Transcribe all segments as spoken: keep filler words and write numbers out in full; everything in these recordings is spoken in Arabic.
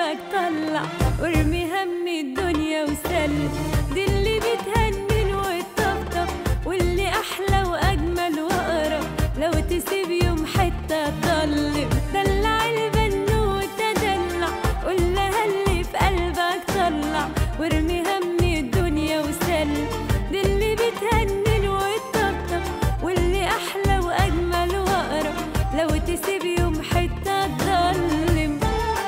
قلبك طلع وارمي هم الدنيا وسلم. دي اللي بتهنن وتطبطب واللي احلى واجمل واقرب، لو تسيب يوم حتة تضلم. دلع البنوتة دلع قول لها اللي في قلبك طلع وارمي هم الدنيا وسلم. دي اللي بتهنن وتطبطب واللي احلى واجمل واقرب، لو تسيب يوم حتة تضلم.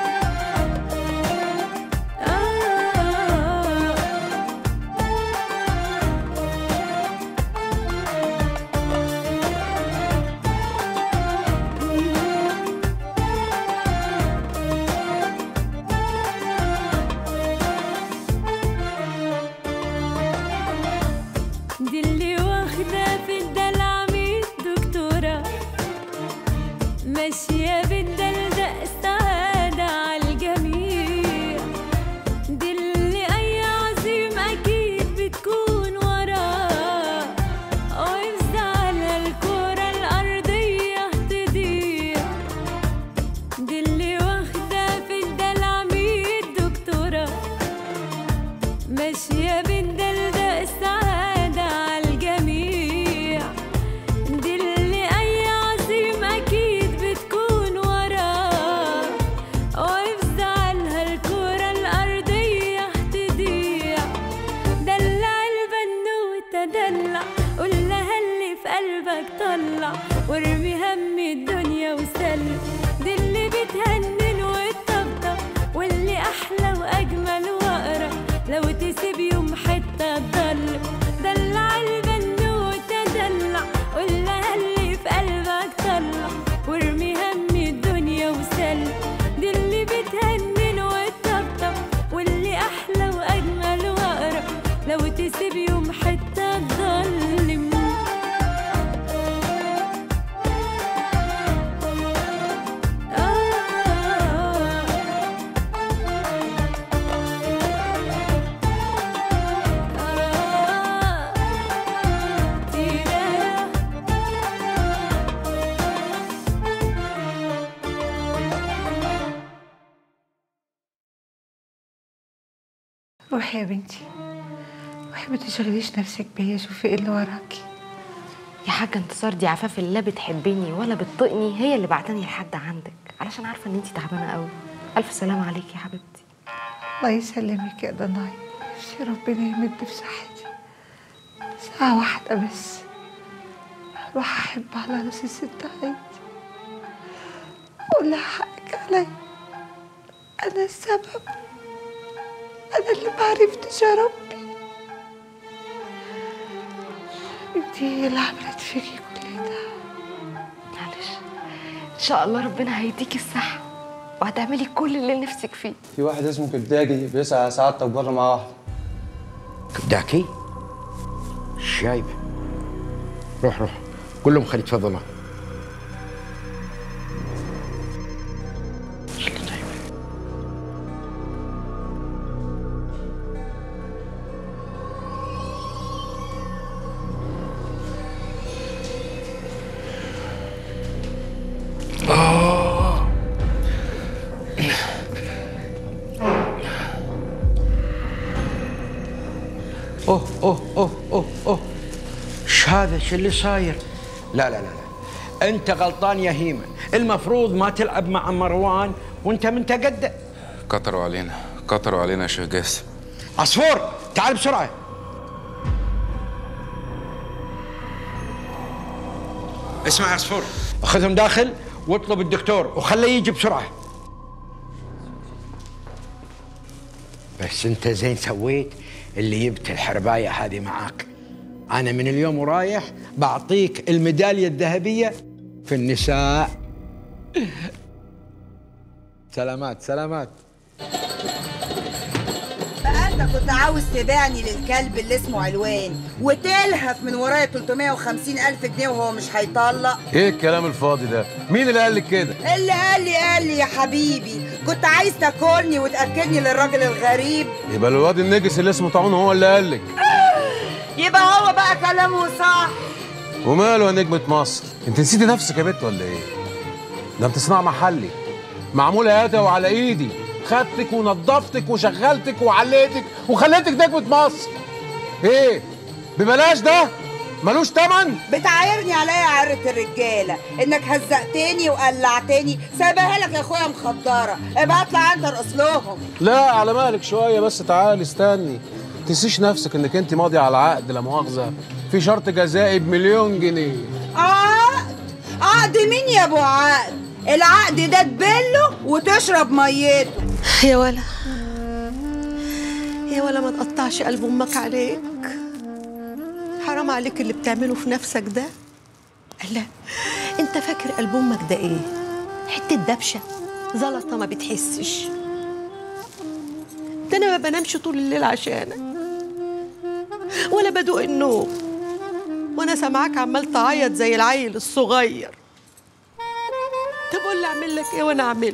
دي اللي واخدة في الدلع مية دكتورة، ماشية بالدلدق السعادة عالجميع. دي اللي أي عظيم أكيد بتكون وراه، ويفزع على الكرة الأرضية تضيع. دي اللي واخدة في الدلع مية دكتورة، ماشية بالدلدق السعادة عالجميع. دي اللي أي عظيم أكيد بتكون وراه، ويفزع لها الكرة الأرضية تضيع. دلع البنوتة دلع قول لها اللي في قلبك طلع وارمي هم الدنيا وسلم. دي اللي بتهنن وتطبطب واللي أحلى وأجمل وأقرب، لو تسيب يوم حتة تضلم. دلع البنوتة دلع قول لها اللي في قلبك طلع وارمي هم الدنيا وسلم. دي اللي بتهنن وتطبطب واللي أحلى وأجمل وأقرب، لو تسيب يوم حتة تضلم. روحي يا بنتي، روحي ما تشغليش نفسك بيا، شوفي ايه اللي وراكي. يا حاجة انتصار دي عفاف لا بتحبني ولا بتطقني، هي اللي بعتني لحد عندك علشان عارفة ان انتي تعبانة قوي. ألف سلامة عليكي يا حبيبتي. الله يسلمك يا ضناي، نفسي ربنا يمد في صحتي ساعة واحدة بس اروح احب على راس الست عيدي اقول لها حقك عليا، انا السبب، انا اللي معرفتش يا ربي. انتي هي اللي عملت فيكي كل ده. معلش ان شاء الله ربنا هيديكي الصحة وهتعملي كل اللي نفسك فيه. في واحد اسمه كبداكي بيسعى سعادتك بره مع واحده. كبداكي؟ شايب. روح روح كلهم خلي تفضلوا. اوه اوه اوه اوه اوه ايش هذا؟ ايش اللي صاير؟ لا لا لا لا انت غلطان يا هيمن، المفروض ما تلعب مع مروان وانت من تقدم. كتروا علينا كتروا علينا يا شيخ جاسم. عصفور تعال بسرعه. اسمع يا عصفور، اخذهم داخل واطلب الدكتور وخليه يجي بسرعه. بس انت زين سويت اللي جبت الحربايه هذه معاك. انا من اليوم ورايح بعطيك الميداليه الذهبيه في النساء. سلامات سلامات. بقى انت كنت عاوز تبيعني للكلب اللي اسمه علوان وتلهف من ورايا ثلاثمائة وخمسين ألف جنيه وهو مش هيطلق؟ ايه الكلام الفاضي ده؟ مين اللي قال لك كده؟ اللي قال لي قال لي يا حبيبي، كنت عايز تاكلني وتاكلني للراجل الغريب. يبقى الواد النجس اللي اسمه طاعون هو اللي قال لك. يبقى هو بقى كلامه صح. وماله يا نجمة مصر؟ انت نسيتي نفسك يا بت ولا ايه؟ ده بتصنع محلي معمولة ياتا وعلى ايدي، خدتك ونضفتك وشغلتك وعليتك وخليتك نجمة مصر. ايه ببلاش ده؟ ملوش تمن؟ بتعايرني عليا عرة الرجاله انك هزقتني وقلعتني. سايبها لك يا اخويا مخدره، ابقى اطلع انت ارقص لهم. لا على مالك شويه بس، تعالي استني. تنسيش نفسك انك انت ماضيه على عقد، لا مؤاخذه في شرط جزائي بمليون جنيه. عقد؟ عقد مين يا ابو عقد؟ العقد ده تبله وتشرب ميته. يا ولا يا ولا ما تقطعش قلب امك عليك، حرام عليك اللي بتعمله في نفسك ده. لا انت فاكر قلب امك ده ايه؟ حته دبشه زلطه ما بتحسش. ده انا ما بنامش طول الليل عشانك ولا بدوق النوم وانا سامعاك عمال تعيط زي العيل الصغير. طب قول لي اعمل لك ايه وانا اعمله؟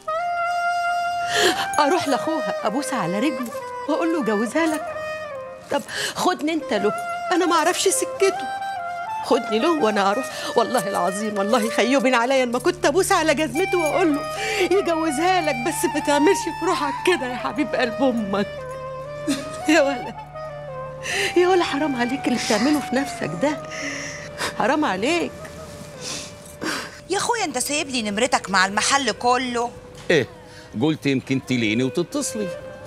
اروح لاخوها ابوس على رجله واقول له جوزها لك؟ طب خدني انت له، انا ما اعرفش سكته. خدني له وانا اروح، والله العظيم والله خيوبين عليا ما كنت ابوس على جزمته واقول له يجوزها لك، بس ما تعملش في روحك كده يا حبيب قلب امك. يا ولا يا ولا حرام عليك اللي بتعمله في نفسك ده، حرام عليك. يا اخويا انت سايب لي نمرتك مع المحل كله. ايه قلت يمكن تليني وتتصلي.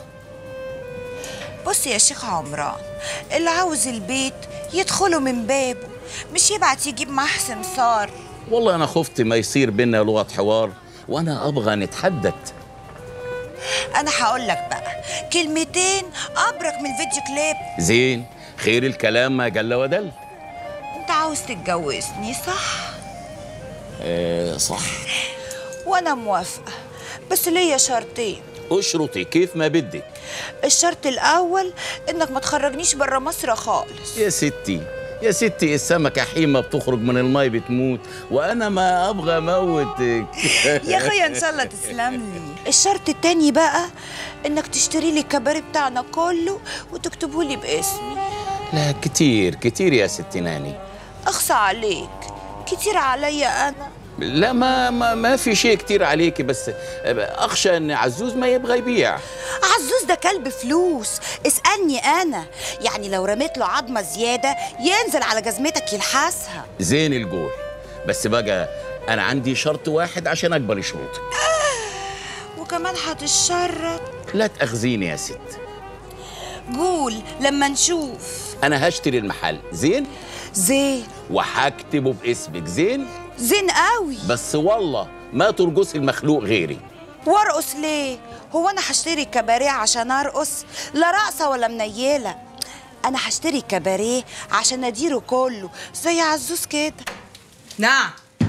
بص يا شيخ عمران، اللي عاوز البيت يدخله من بابه، مش يبعت يجيب معاه سمسار. والله انا خفت ما يصير بينا لغة حوار وانا ابغى نتحدث. انا هقول لك بقى كلمتين ابرك من الفيديو كليب. زين، خير الكلام ما قل ودل. انت عاوز تتجوزني صح؟ ايه صح. وانا موافقة، بس ليا شرطين. اشرطي كيف ما بدك. الشرط الاول انك ما تخرجنيش بره مصر خالص. يا ستي يا ستي السمكة حيمة بتخرج من الماء بتموت، وانا ما ابغى اموتك. يا اخويا ان شاء الله تسلم لي. الشرط التاني بقى انك تشتري لي الكباري بتاعنا كله وتكتبه لي باسمي. لا كتير كتير يا ستي ناني. اخصى عليك، كتير عليا انا. لا ما ما, ما في شيء كتير عليكي، بس اخشى ان عزوز ما يبغى يبيع. عزوز ده كلب فلوس، اسألني انا. يعني لو رميت له عظمة زيادة ينزل على جزمتك يلحسها. زين القول، بس بقى انا عندي شرط واحد عشان اقبل شروطك. آه وكمان هتشرط. لا تأخذيني يا ست. قول لما نشوف. انا هشتري المحل. زين زين وهكتبه باسمك. زين زين قوي، بس والله ما ترقصي المخلوق غيري. وارقص ليه؟ هو انا هشتري كباريه عشان ارقص؟ لا رقصه ولا منيله. انا هشتري كباريه عشان اديره كله زي عزوز كده. نعم.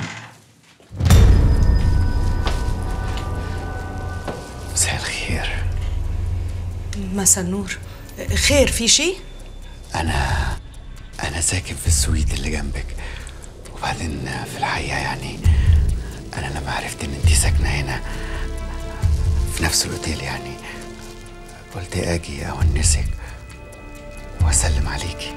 مساء الخير. مساء النور. خير، في شيء؟ انا انا ساكن في السويت اللي جنبك، وبعدين في الحقيقه يعني انا لما عرفت ان انتي ساكنه هنا في نفس الاوتيل يعني قلت اجي اونسك واسلم عليكي.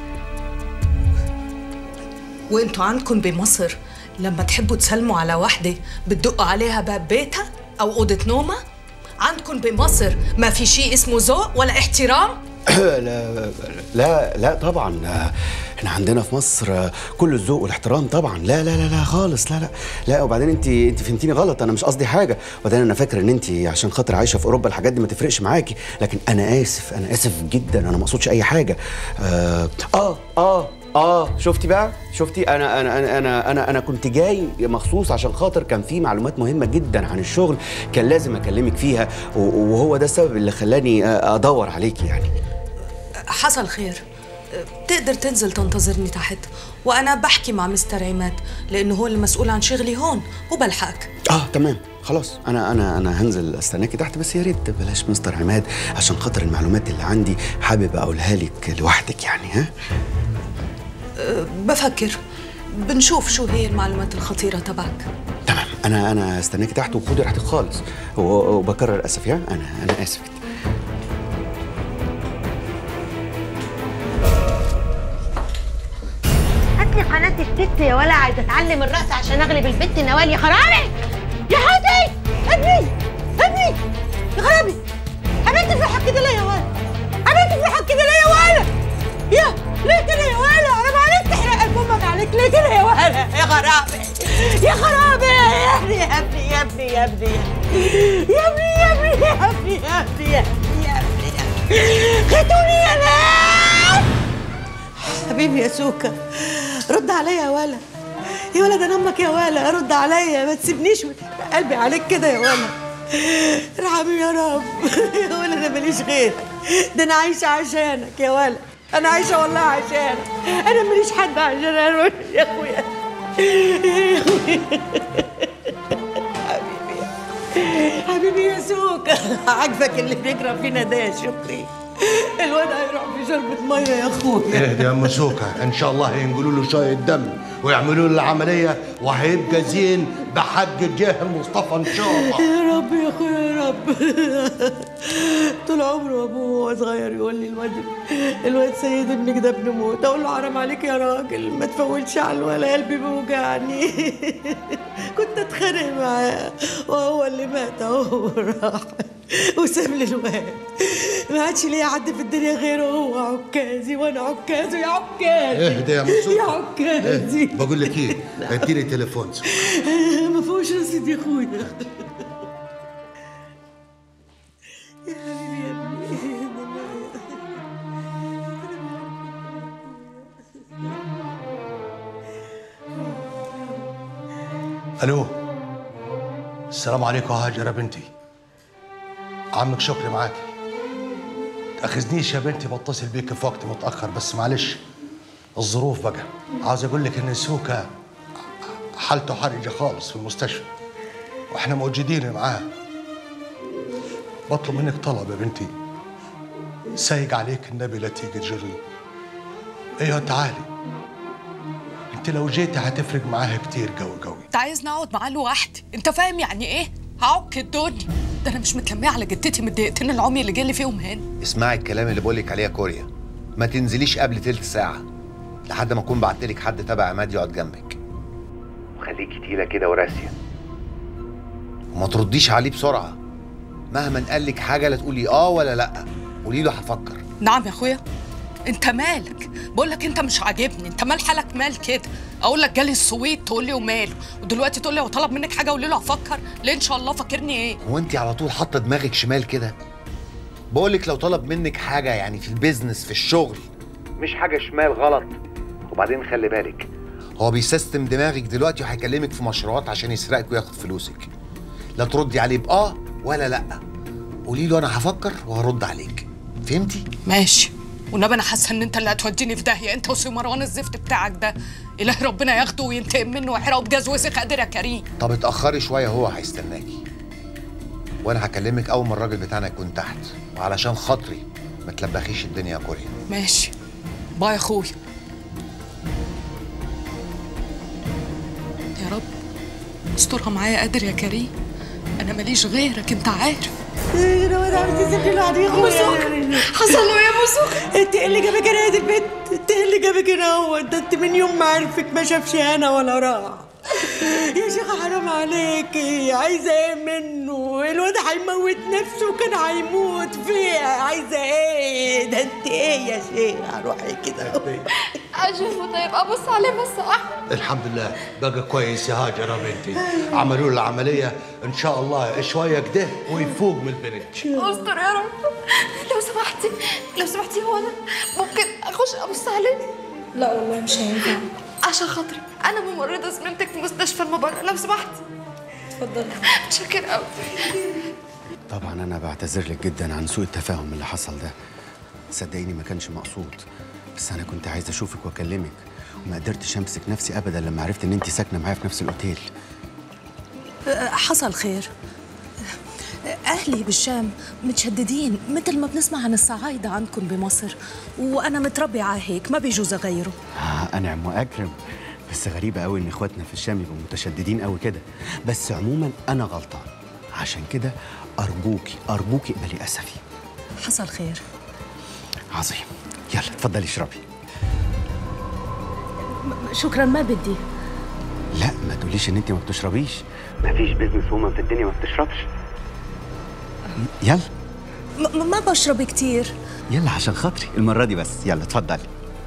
وانتوا عندكم بمصر لما تحبوا تسلموا على واحده بتدقوا عليها باب بيتها او اوضه نومها؟ عندكم بمصر ما في شيء اسمه ذوق ولا احترام؟ لا لا لا طبعا، احنا عندنا في مصر كل الذوق والاحترام طبعا. لا لا لا لا خالص، لا لا لا. وبعدين انت انت فهمتيني غلط، انا مش قصدي حاجه. وبعدين انا فاكر ان انت عشان خاطر عايشه في اوروبا الحاجات دي ما تفرقش معاكي، لكن انا اسف انا اسف جدا، انا ما اقصدش اي حاجه. اه اه اه, آه شفتي بقى، شفتي انا انا انا انا انا, أنا كنت جاي مخصوص عشان خاطر كان في معلومات مهمه جدا عن الشغل كان لازم اكلمك فيها، وهو ده السبب اللي خلاني ادور عليكي يعني. حصل خير، تقدر تنزل تنتظرني تحت وانا بحكي مع مستر عماد لانه هو المسؤول عن شغلي هون وبلحقك. اه تمام خلاص، انا انا انا هنزل استناكي تحت، بس يا ريت بلاش مستر عماد عشان خاطر المعلومات اللي عندي حابب اقولها لك لوحدك يعني. ها أه بفكر، بنشوف شو هي المعلومات الخطيره تبعك. تمام، انا انا استناكي تحت وخدي راحتك خالص، وبكرر اسفي. ها انا انا اسف. قناة الست يا ولا، عايزة اتعلم الرقص عشان اغلب البت نوال. يا خرابي يا حوتي، ابني ابني يا خرابي عملت في حق كده ليه يا ولد؟ عملت في حق كده ليه يا ولد؟ يا ليه كده يا ولد؟ انا ما عرفت احرق امك عليك ليه كده يا ولد؟ يا خرابي يا خرابي يا ابني يا ابني يا ابني يا ابني يا ابني يا ابني يا ابني يا ابني يا ابني يا ابني خدوني يا ناس. حبيبي يا سوكا رد عليا يا ولد. يا ولد انا امك يا ولد، رد عليا ما تسيبنيش قلبي عليك كده يا ولد. ارحمني يا رب يا ولد انا ماليش غيرك، ده انا عايشه عشانك يا ولد، انا عايشه والله عشانك، انا ماليش حد عشان انا يا اخويا يا اخويا. حبيبي حبيبي يا سوكا عاجبك اللي بيجرى فينا ده يا شكري؟ الواد هيروح في شربة ميه يا اخويا. اهدي يا ام سوكا، ان شاء الله هينقلوا له شويه دم ويعملوا له العمليه وهيبقى زين بحق جاه المصطفى ان شاء الله. يا رب يا اخويا يا رب. طول عمره ابوه وهو صغير يقول لي الواد الواد سيد ابنك ده ابن موت، اقول له حرام عليك يا راجل ما تفولش على الولد، قلبي بيوجعني. كنت اتخانق معاه وهو اللي مات اهو راح وساب لي الواد، ما عادش ليا حد في الدنيا غيره هو عكازي وانا عكازي يا عكازي. اهدي يا ام سوكا يا عكازي. إيه؟ بقول لك ايه، اديني تليفون. ما فيهوش رصيد يا اخويا. يا حبيبي يا ابني. الو السلام عليكم يا هاجر يا بنتي، عمك شكري معاكي. تاخذنيش يا بنتي بتصل بيك في وقت متاخر، بس معلش الظروف بقى. عاوز اقول لك ان سوكا حالته حرجه خالص في المستشفى واحنا موجودين معاه. بطلب منك طلب يا بنتي، سايق عليك النبي لا تيجي تجري. ايوه تعالي، انت لو جيتي هتفرق معاها كتير قوي قوي. انت عايزني اقعد معاه لوحدي؟ انت فاهم يعني ايه؟ هعك الدنيا، ده انا مش متلميه على جدتي من الدقيقتين العمي اللي جالي فيهم هنا. اسمعي الكلام اللي بقولك عليه يا كوريا، ما تنزليش قبل تلت ساعة لحد ما اكون بعتلك حد تبع عماد يقعد جنبك، وخليكي تقيلة كده وراسية وما ترديش عليه بسرعة. مهما قالك حاجة لا تقولي اه ولا لا، قولي له هفكر. نعم يا اخويا. انت مالك؟ بقول لك انت مش عاجبني، انت مال حالك مال كده؟ اقول لك جالي السويد تقول لي وماله، ودلوقتي تقول لي هو طلب منك حاجه قولي له هفكر. ليه ان شاء الله فاكرني ايه؟ هو انت على طول حاطه دماغك شمال كده؟ بقولك لو طلب منك حاجه يعني في البيزنس في الشغل مش حاجه شمال غلط. وبعدين خلي بالك هو بيسيستم دماغك دلوقتي وهيكلمك في مشروعات عشان يسرقك وياخد فلوسك. لا تردي عليه باه ولا لا، قولي له انا هفكر وهرد عليك. فهمتي؟ ماشي. والنبي انا حاسه ان انت اللي هتوديني في داهيه، انت وسي مروان الزفت بتاعك ده. الهي ربنا ياخده وينتقم منه ويحرقه بجاز وسخ قادر يا كريم. طب اتاخري شويه هو هيستناكي، وانا هكلمك اول ما الراجل بتاعنا يكون تحت، وعلشان خاطري ما تلبخيش الدنيا يا كوريا. ماشي باي يا اخويا. يا رب استرها معايا قادر يا كريم، انا ماليش غيرك انت عارف. انا وانا عم تسيبني لوحدي يا اخويا. حصل له ايه يا مسوخ؟ انت ايه اللي جابك هنا يا دي البنت؟ انت ايه اللي جابك هنا؟ هو ده انت من يوم ما عرفك ما شافش انا ولا راح. يا شيخة حرام عليكي، عايزة ايه منه؟ الواد هيموت نفسه وكان هيموت فيها، عايزة ايه؟ ده انت ايه يا شيخة؟ روحي كده. اشوفه طيب ابص عليه بس احمد. الحمد لله بقى كويس يا هاجر يا بنتي، عملوا له العمليه ان شاء الله شويه كده ويفوق من البنت. استر يا رب. لو سمحتي لو سمحتي هو انا ممكن اخش ابص عليه؟ لا والله مش هينفع، عشان خاطري انا ممرضه زميلتك في مستشفى المبرة، لو سمحتي. اتفضلي. متشكر قوي. طبعا انا بعتذر لك جدا عن سوء التفاهم اللي حصل ده، صدقيني ما كانش مقصود، بس انا كنت عايز اشوفك واكلمك وما قدرتش امسك نفسي ابدا لما عرفت ان انت ساكنه معايا في نفس الاوتيل. حصل خير. أهلي بالشام متشددين مثل ما بنسمع عن الصعايدة عندكم بمصر، وأنا متربية على هيك ما بيجوز غيره. آه أنعم وأكرم، بس غريبة قوي إن إخواتنا في الشام يبقوا متشددين قوي كده، بس عموما أنا غلطان، عشان كده أرجوكي أرجوكي اقبلي أسفي. حصل خير. عظيم، يلا اتفضلي اشربي. شكرا ما بدي. لا ما تقوليش إن أنت ما بتشربيش. مفيش بيزنس وومن في الدنيا ما بتشربش. يلا م- ما بشرب كتير. يلا عشان خاطري المرة دي بس، يلا اتفضلي.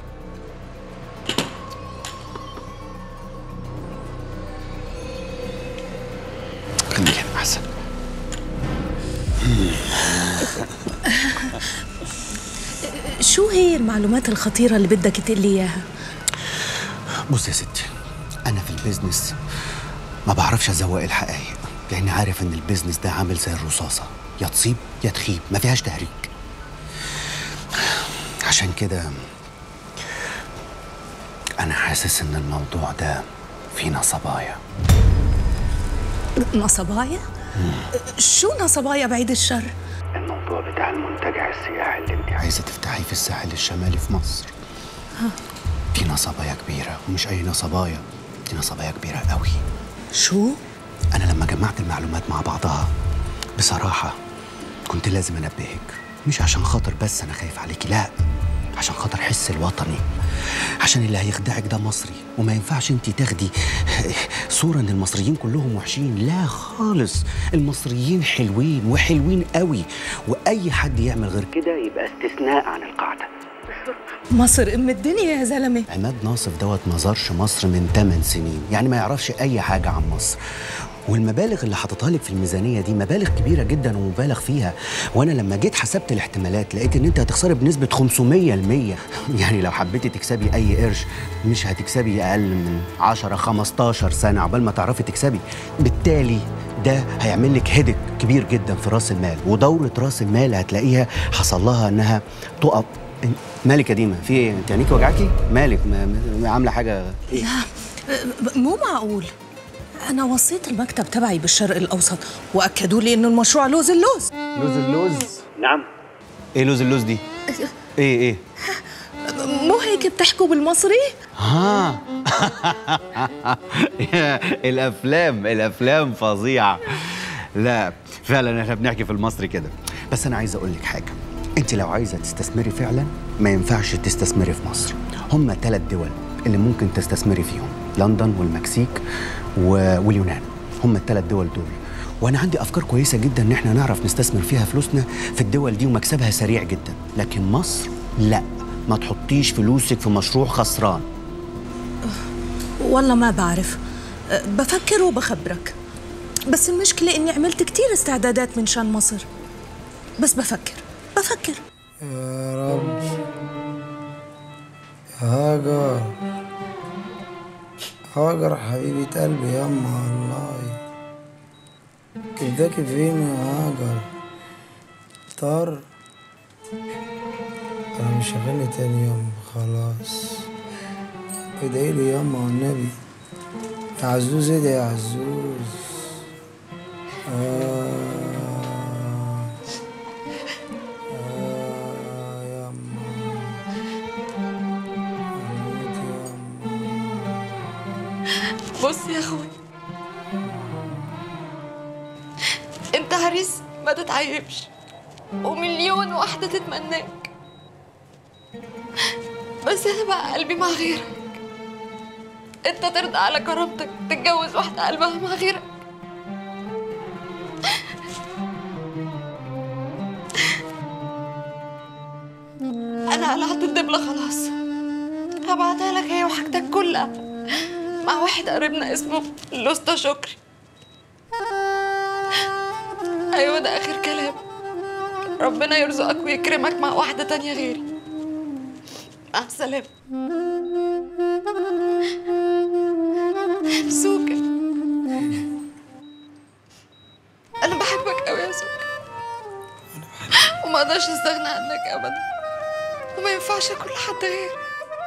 خليك هنا أحسن. شو هي المعلومات الخطيرة اللي بدك تقلي إياها؟ بص يا ستي، أنا في البيزنس ما بعرفش أزوق الحقايق، لأني عارف إن البيزنس ده عامل زي الرصاصة، يا تصيب يا تخيب، ما فيهاش تهريج. عشان كده أنا حاسس إن الموضوع ده فيه نصبايا. نصبايا؟ شو نصبايا بعيد الشر؟ الموضوع بتاع المنتجع السياحي اللي انت عايزة تفتحيه في الساحل الشمالي في مصر. ها. في نصبايا كبيرة، ومش أي نصبايا، دي نصبايا كبيرة قوي. شو؟ أنا لما جمعت المعلومات مع بعضها بصراحة كنت لازم أنبهك، مش عشان خاطر بس أنا خايف عليكي، لا، عشان خاطر حس الوطني، عشان اللي هيخدعك ده مصري، وما ينفعش انت تاخدي صورة ان المصريين كلهم وحشين، لا خالص، المصريين حلوين وحلوين قوي، واي حد يعمل غير كده يبقى استثناء عن القاعدة. مصر ام الدنيا يا زلمة. عماد ناصف دوت ما زارش مصر من ثمان سنين، يعني ما يعرفش اي حاجة عن مصر، والمبالغ اللي حاططها لك في الميزانيه دي مبالغ كبيره جدا ومبالغ فيها، وانا لما جيت حسبت الاحتمالات لقيت ان انت هتخسري بنسبه خمسمية بالمية، يعني لو حبيتي تكسبي اي قرش مش هتكسبي اقل من عشرة خمستاشر سنه عقبال ما تعرفي تكسبي، بالتالي ده هيعمل لك هدك كبير جدا في راس المال، ودوره راس المال هتلاقيها حصل لها انها تقف. مالك يا ديما؟ في ايه؟ انت عينيكي وجعاكي؟ مالك؟ عامله حاجه؟ لا مو معقول، أنا وصيت المكتب تبعي بالشرق الأوسط وأكدوا لي إنه المشروع لوز اللوز. لوز اللوز؟ نعم. إيه لوز اللوز دي؟ إيه إيه؟ مو هيك بتحكوا بالمصري؟ ها الأفلام الأفلام فظيعة. لا فعلا إحنا بنحكي في المصري كده، بس أنا عايز أقول لك حاجة، أنت لو عايزة تستثمري فعلا ما ينفعش تستثمري في مصر، هم ثلاث دول اللي ممكن تستثمري فيهم، لندن والمكسيك واليونان، هم الثلاث دول دول، وانا عندي افكار كويسه جدا ان احنا نعرف نستثمر فيها فلوسنا في الدول دي ومكسبها سريع جدا، لكن مصر لا، ما تحطيش فلوسك في مشروع خسران. والله ما بعرف، بفكر وبخبرك، بس المشكله اني عملت كتير استعدادات من شان مصر، بس بفكر بفكر. يا رب يا هاجر، هاجر حبيبة قلبي يما، والله كبداكي فين يا هاجر؟ طار انا مش هغني تاني يما، خلاص ادعيلي يما والنبي. يا عزوز ادعي يا عزوز. آه آه يما بص يا اخوي، انت عريس ما تتعيبش، ومليون واحدة تتمناك، بس انا بقى قلبي مع غيرك. انت ترضى على كرامتك تتجوز واحدة قلبها مع غيرك؟ انا قلعت الدبلة خلاص، هبعتها لك هي وحاجتك كلها مع واحد قريبنا اسمه الأسطى شكري. أيوة ده آخر كلام، ربنا يرزقك ويكرمك مع واحدة تانية غيري. مع السلامة. سوكا، أنا بحبك أوي يا سوكا، وما أقدرش أستغنى عنك أبدا، وما ينفعش أكون لحد غيرك.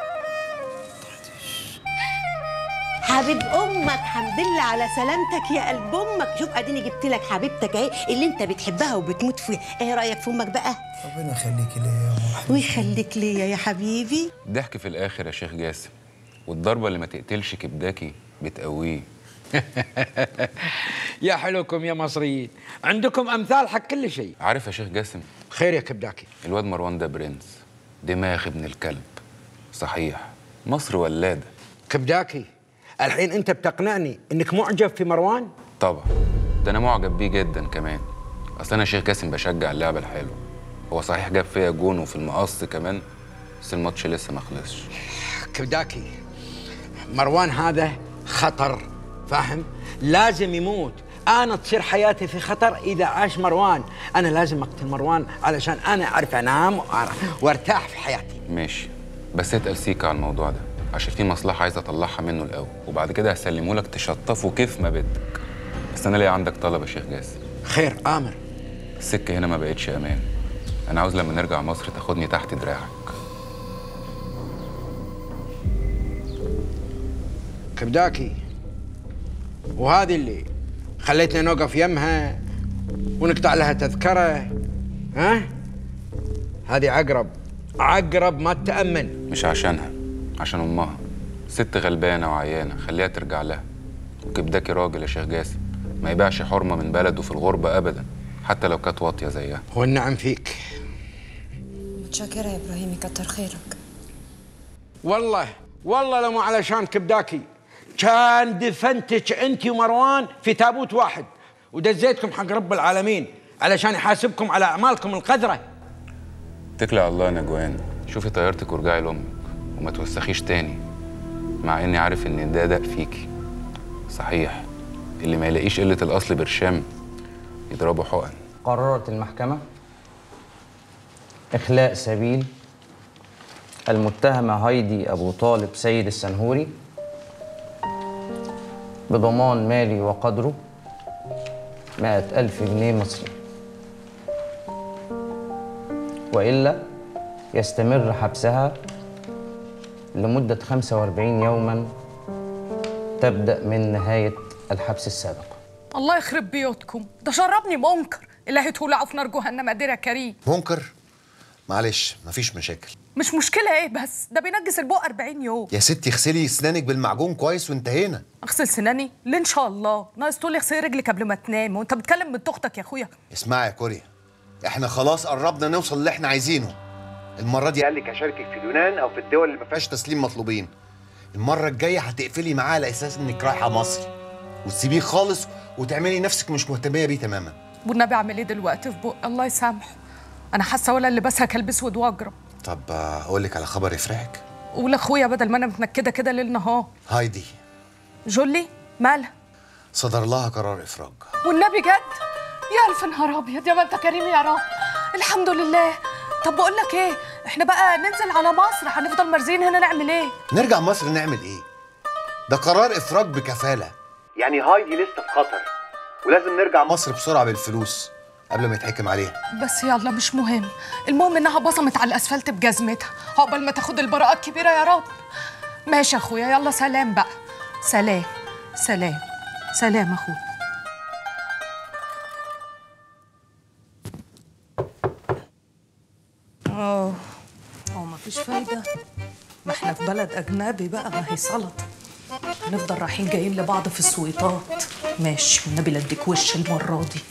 حبيب امك، حمد لله على سلامتك يا قلب امك. شوف اديني جبت لك حبيبتك اهي اللي انت بتحبها وبتموت فيها. ايه رايك في امك بقى؟ ربنا يخليكي ليا يا ام، ويخليك ليا يا حبيبي. ضحك في الاخر يا شيخ جاسم، والضربه اللي ما تقتلش كبداكي بتقويه. يا حلوكم يا مصريين، عندكم امثال حق كل شيء. عارف يا شيخ جاسم، خير يا كبداكي، الواد مروان ده برنس، دماغ ابن الكلب، صحيح مصر ولاده. كبداكي الحين انت بتقنعني انك معجب في مروان؟ طبعا، ده انا معجب بيه جدا كمان، اصل انا شيخ جاسم بشجع اللعبه الحلوه. هو صحيح جاب فيا جون وفي المقص كمان، بس الماتش لسه ما خلصش. كبداكي مروان هذا خطر، فاهم؟ لازم يموت. انا تصير حياتي في خطر اذا عاش مروان. انا لازم اقتل مروان علشان انا اعرف انام وارتاح في حياتي. ماشي، بس اتقل سيكا على الموضوع ده عشان في مصلحه عايز اطلعها منه الاول، وبعد كده هسلمه لك تشطفه كيف ما بدك. بس انا ليا عندك طلب يا شيخ جاسم. خير امر. السكه هنا ما بقتش امان. انا عاوز لما نرجع مصر تاخدني تحت دراعك. كبداكي، وهذه اللي خليتنا نوقف يمها ونقطع لها تذكره، ها؟ هذه عقرب، عقرب ما تتأمن. مش عشانها، عشان امها. ست غلبانه وعيانه، خليها ترجع لها. وكبداكي راجل يا شيخ جاسم، ما يبيعش حرمه من بلده في الغربه ابدا، حتى لو كانت واطيه زيها. والنعم فيك. متشكرة يا ابراهيم، كتر خيرك. والله والله لو مو علشان كبداكي كان دفنتك انت ومروان في تابوت واحد ودزيتكم حق رب العالمين علشان يحاسبكم على اعمالكم القذره. اتكلي على الله يا نجوان، شوفي طيارتك وارجعي لامك وما توسخيش تاني، مع اني عارف ان ده دق فيكي. صحيح اللي ما يلاقيش قله الاصل برشام يضربه حقن. قررت المحكمه اخلاء سبيل المتهمه هايدي ابو طالب سيد السنهوري بضمان مالي وقدره مائة ألف جنيه مصري، وإلا يستمر حبسها لمدة خمسة وأربعين يوماً تبدأ من نهاية الحبس السابق. الله يخرب بيوتكم، ده شربني منكر. إلهي تولعوا في نار جهنم قدير يا كريم. منكر؟ معلش مفيش مشاكل. مش مشكلة ايه بس؟ ده بينجس البق أربعين يوم. يا ستي اغسلي اسنانك بالمعجون كويس وانتهينا. اغسل سناني؟ ليه ان شاء الله؟ ناقص تقولي اغسلي رجلك قبل ما تنام، وانت بتكلم بنت اختك يا اخويا. اسمعي يا كوريا، احنا خلاص قربنا نوصل اللي احنا عايزينه. المرة دي قال لك اشاركك في اليونان او في الدول اللي ما فيهاش تسليم مطلوبين. المرة الجاية هتقفلي معاه على اساس انك رايحة مصر وتسيبيه خالص وتعملي نفسك مش مهتمية بيه تماما. والنبي اعمل ايه دلوقتي في بق؟ الله يسامحه. انا حاسة ولا اللي بسها كلب اسود واجرب. طب اقول لك على خبر يفرحك. قول اخويا بدل ما انا متنكده كده ليل نهار. هايدي جولي مالها؟ صدر لها قرار افراج. والنبي جد؟ يا الف نهار ابيض، يا ما انت كريم يا رب. الحمد لله. طب بقول لك ايه، احنا بقى ننزل على مصر، هنفضل مرزين هنا نعمل ايه؟ نرجع مصر نعمل ايه؟ ده قرار افراج بكفاله، يعني هايدي لسه في خطر ولازم نرجع مصر بسرعه بالفلوس قبل ما يتحكم عليها. بس يلا مش مهم، المهم انها بصمت على الاسفلت بجزمتها عقبال ما تاخد البراءه الكبيره يا رب. ماشي يا اخويا، يلا سلام بقى. سلام سلام سلام اخويا. اه اه مفيش فايده، ما احنا في بلد اجنبي بقى، ما هي سلطه. هنفضل رايحين جايين لبعض في السويطات. ماشي والنبي لا اديك وش المره دي.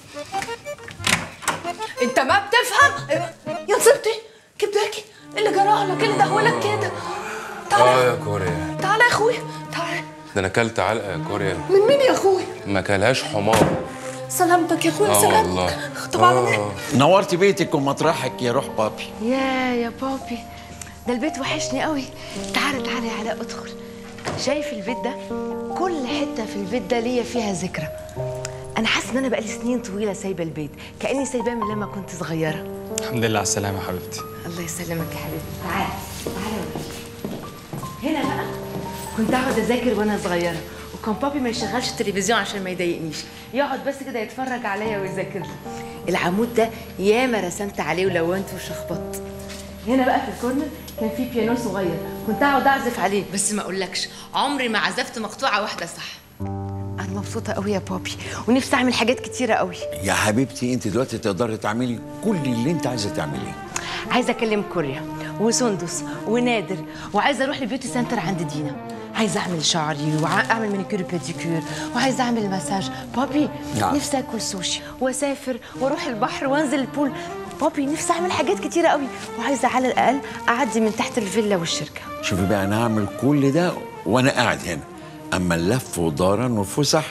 انت ما بتفهم يا نصيبتي. كبداكي اللي جرالك اللي دهولك كده. تعالى اه يا كوريا، تعالى يا اخويا تعالى. ده انا اكلت علقه يا كوريا. من مين يا اخويا؟ ما كلهاش حمار. سلامتك يا اخويا. اه سلامتك. والله. طب على مين؟ نورتي بيتك ومطرحك يا روح بابي. يا يا بابي، ده البيت وحشني قوي. تعالى تعالى يا علاء ادخل. شايف البيت ده؟ كل حته في البيت ده ليا فيها ذكرى. انا حاسه ان انا بقالي سنين طويله سايبه البيت، كاني سايباه من لما كنت صغيره. الحمد لله على السلامه يا حبيبتي. الله يسلمك يا حبيبتي. تعالى تعالى هنا بقى. كنت اقعد اذاكر وانا صغيره، وكان بابي ما يشغلش التلفزيون عشان ما يضايقنيش، يقعد بس كده يتفرج عليا ويذاكر لي. العمود ده ياما رسمت عليه ولونت وشخبطت. هنا بقى في الكورنر كان في بيانو صغير، كنت اقعد اعزف عليه، بس ما اقولكش عمري ما عزفت مقطوعه واحده صح. انا مبسوطه قوي يا بابي، ونفسي اعمل حاجات كتيره قوي. يا حبيبتي انت دلوقتي تقدري تعملي كل اللي انت عايزه تعمليه. عايزه اكلم كوريا وسندس ونادر، وعايزه اروح لبيوتي سنتر عند دينا. عايزه اعمل شعري واعمل مانيكير بيديكير، وعايزه اعمل مساج. بابي نعم. نفسي اكل سوشي واسافر واروح البحر وانزل البول. بابي نفسي اعمل حاجات كتيره قوي، وعايزه على الاقل اعدي من تحت الفيلا والشركه. شوفي بقى انا هعمل كل ده وانا قاعد هنا، اما اللف ودارا والفسح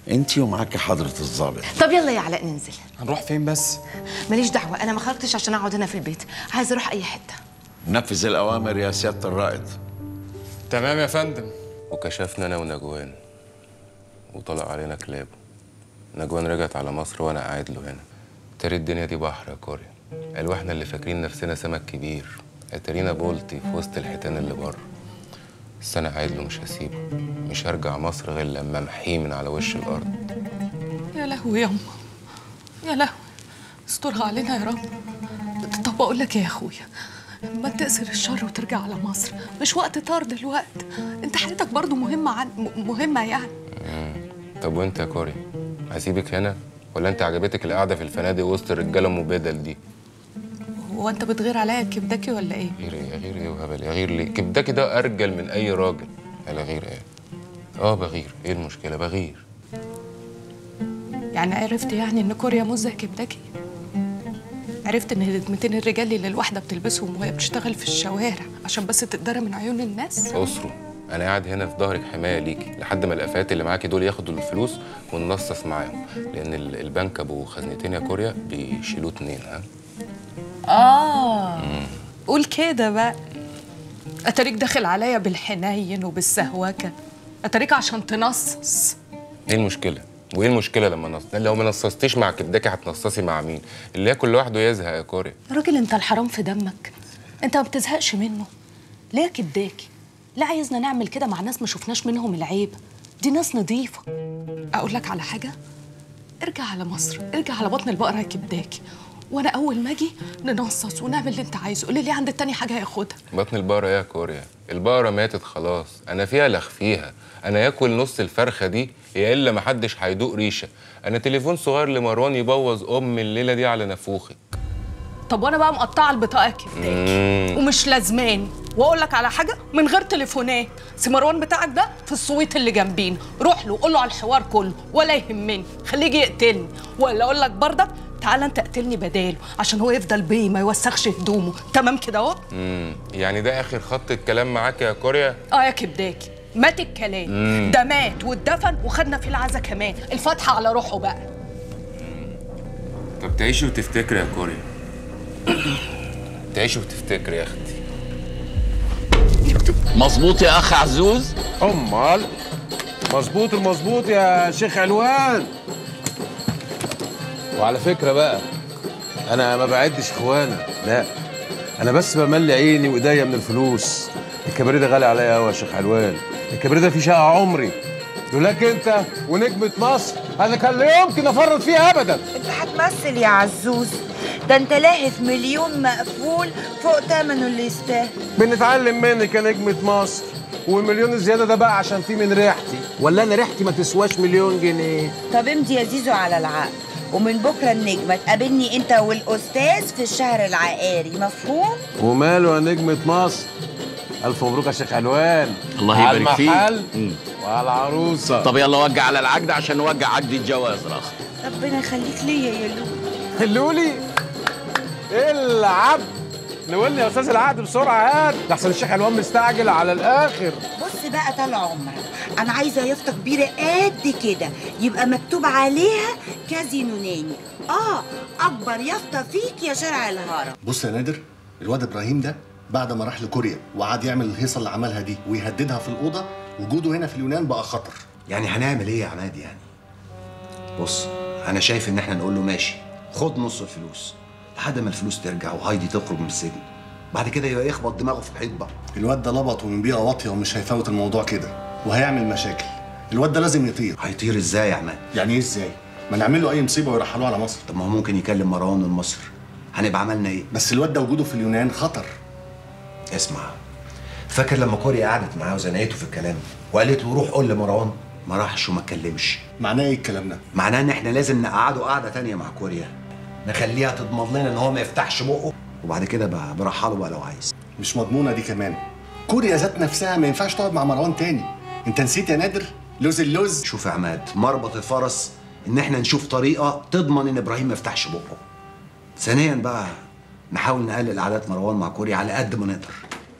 انت ومعاكي حضره الضابط. طب يلا يا علاء ننزل. هنروح فين بس؟ ماليش دعوه، انا ما خرجتش عشان اقعد هنا في البيت، عايزه اروح اي حته. نفذ الاوامر يا سياده الرائد. تمام يا فندم. وكشفنا انا ونجوان وطلع علينا كلابه. نجوان رجعت على مصر وانا قاعد له هنا. ترى الدنيا دي بحر يا كوريا. قالوا احنا اللي فاكرين نفسنا سمك كبير، اترينا بولتي في وسط الحيتان اللي بره. بس انا قاعد له مش هسيبه، مش هرجع مصر غير لما امحيه من على وش الارض. يا لهوي ياما، يا لهوي، استرها علينا يا رب. طب بقول لك ايه يا اخويا، ما تقصر الشر وترجع على مصر، مش وقت طار دلوقتي، انت حياتك برضو مهمه عن مهمه يعني. مم. طب وانت يا كوريا هسيبك هنا ولا انت عجبتك القعده في الفنادق وسط الرجاله ام بدل دي؟ هو انت بتغير عليا كبدكي ولا ايه؟ غير ايه غير ايه وهبل، غير ليه؟ كبدكي ده ارجل من اي راجل. على غير ايه؟ اه بغير، ايه المشكله؟ بغير. يعني عرفت يعني ان كوريا مش زي كبدكي؟ عرفت ان هدمتين الرجال اللي الواحده بتلبسهم وهي بتشتغل في الشوارع عشان بس تتدرى من عيون الناس؟ اسره، انا قاعد هنا في ظهرك حمايه ليكي لحد ما الافات اللي معاكي دول ياخدوا الفلوس وننصص معاهم، لان البنك ابو خزنتين يا كوريا بيشيلوه اتنين. ها؟ اه مم. قول كده بقى. اتاريك داخل عليا بالحنين وبالسهوكه، اتاريك عشان تنصص. ايه المشكله؟ وايه المشكله لما نص؟ لو ما نصصتيش مع كبدكي هتنصصي مع مين؟ اللي ياكل لوحده يزهق يا كوريا. راجل انت الحرام في دمك، انت ما بتزهقش منه. ليه يا كبداكي؟ لا عايزنا نعمل كده مع ناس ما شفناش منهم العيب، دي ناس نظيفه. اقول لك على حاجه، ارجع على مصر، ارجع على بطن البقره يا كبداكي، وانا اول ما اجي ننصص ونعمل اللي انت عايزه. قولي لي عند التاني حاجه هياخدها. بطن البقره ايه يا كوريا؟ البقره ماتت خلاص، انا فيها لخفيها، انا ياكل نص الفرخه دي يا الا محدش هيدوق ريشه. انا تليفون صغير لمروان يبوظ ام الليله دي على نافوخك. طب وانا بقى مقطعه البطاقه يا كبداكي ومش لازماني. واقول لك على حاجه من غير تليفونات، سي مروان بتاعك ده في السويت اللي جنبين، روح له قول له على الحوار كله ولا يهمني، خليه يجي يقتلني. ولا اقول لك برضك تعالى انت اقتلني بداله عشان هو يفضل بيه ما يوسخش هدومه. تمام كده اهو؟ امم يعني ده اخر خط الكلام معاك يا كوريا؟ اه يا كبداكي، مات الكلام. مم. ده مات واتدفن وخدنا فيه العزا كمان، الفاتحه على روحه بقى. طب تعيشي وتفتكري يا كوريا. تعيشي وتفتكري يا اختي. مظبوط يا اخ عزوز؟ امال مظبوط المظبوط يا شيخ علوان. وعلى فكره بقى انا ما بعدش اخوانا، لا انا بس بملي عيني وايديا من الفلوس. الكباريه ده غالي عليا قوي يا شيخ علوان، الكباريه ده فيه شقه عمري. لولاك انت ونجمه مصر انا كان لا يمكن افرط فيها ابدا. انت هتمثل يا عزوز، ده انت لاهف مليون مقفول فوق ثمنه اللي يستاهل. بنتعلم منك يا نجمه مصر، والمليون الزياده ده بقى عشان فيه من ريحتي، ولا انا ريحتي ما تسواش مليون جنيه؟ طب امضي يا زيزو على العقد، ومن بكره النجمه تقابلني انت والاستاذ في الشهر العقاري، مفهوم؟ وماله يا نجمه مصر؟ الف مبروك يا شيخ علوان. الله يبارك فيك. على المحل وعلى العروسه. طب يلا وجع على العقد عشان نوجع عقد الجواز رخ. ربنا يخليك ليا يا لولي. لولي العب نولي يا استاذ العقد بسرعه، هات لحسن الشيخ علوان مستعجل على الاخر. بص بقى طال عمرك، انا عايزه يافطه كبيره قد كده يبقى مكتوب عليها كازينو ناني. اه اكبر يافطه فيك يا شارع الهرم. بص يا نادر، الواد ابراهيم ده بعد ما راح لكوريا وقعد يعمل الهيصه اللي عملها دي ويهددها في الاوضه، وجوده هنا في اليونان بقى خطر. يعني هنعمل ايه يا عماد يعني؟ بص انا شايف ان احنا نقول له ماشي خد نص الفلوس لحد ما الفلوس ترجع وهايدي تخرج من السجن، بعد كده يبقى يخبط دماغه في الحيط بقى. الواد ده لبط ومن بيئه واطيه ومش هيفوت الموضوع كده وهيعمل مشاكل. الواد ده لازم يطير. هيطير ازاي يا عماد؟ يعني ايه ازاي؟ ما نعمل له اي مصيبه ويرحلوه على مصر. طب ما هو ممكن يكلم مروان من مصر، هنبقى عملنا ايه؟ بس الواد ده وجوده في اليونان خطر. اسمع، فاكر لما كوريا قعدت معاه وزنقته في الكلام وقالت له روح قول لمروان؟ ما راحش وما اتكلمش. معناه ايه الكلام ده؟ معناه ان احنا لازم نقعده قعده تانيه مع كوريا، نخليها تضمن لنا ان هو ما يفتحش بقه، وبعد كده بقى برحله بقى لو عايز. مش مضمونه دي كمان. كوريا ذات نفسها ما ينفعش تقعد مع مروان تاني. انت نسيت يا نادر؟ لوز اللوز. شوف يا عماد، مربط الفرس ان احنا نشوف طريقه تضمن ان ابراهيم ما يفتحش بقه. ثانيا بقى نحاول نقلل عادات مروان مع كوريا على قد ما نقدر.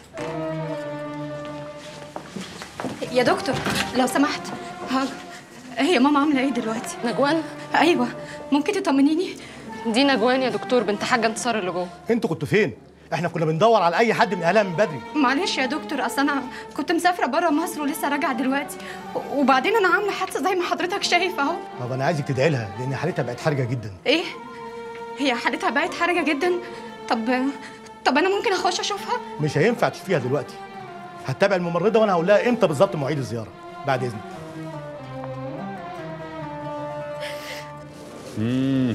يا دكتور لو سمحت. هاجر هي ماما عامله ايه دلوقتي؟ نجوان؟ ايوه، ممكن تطمنيني؟ دي نجوان يا دكتور، بنت حاجه انتصار اللي جوه. انتوا كنتوا فين؟ احنا كنا بندور على اي حد من اهلها من بدري. معلش يا دكتور، اصل انا كنت مسافره بره مصر ولسه راجعه دلوقتي، وبعدين انا عامله حادثه زي ما حضرتك شايف اهو. طب انا عايزك تدعي لها لان حالتها بقت حرجه جدا. ايه؟ هي حالتها بقت حرجه جدا؟ طب طب انا ممكن اخش اشوفها؟ مش هينفع تشوفيها دلوقتي. هتتابع الممرضه وانا هقول لها امتى بالظبط مواعيد الزياره. بعد اذنك. امم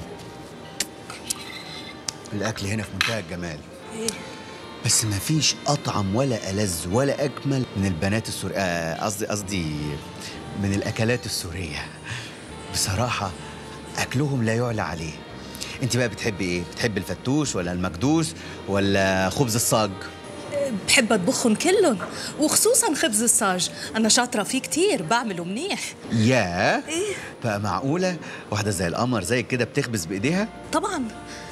الاكل هنا في منتهى الجمال. بس ما فيش اطعم ولا ألذ ولا اجمل من البنات السورية، قصدي قصدي من الاكلات السوريه. بصراحه اكلهم لا يعلى عليه. انت بقى بتحبي ايه؟ بتحبي الفتوش ولا المكدوس ولا خبز الصاج؟ بحب اطبخهم كلهم، وخصوصا خبز الصاج، انا شاطره فيه كتير، بعمله منيح. ياه، ايه بقى معقوله واحده زي القمر زي كده بتخبز بايديها؟ طبعا.